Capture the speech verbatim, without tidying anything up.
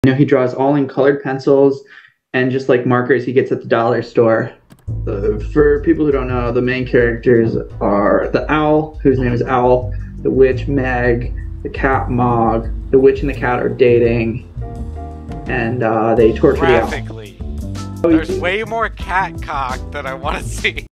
You know, he draws all in colored pencils and just like markers he gets at the dollar store. Uh, for people who don't know, the main characters are the owl, whose name is Owl, the witch Meg, the cat Mog. The witch and the cat are dating, and uh, they torture Graphically. the owl. There's way more cat cock than I want to see.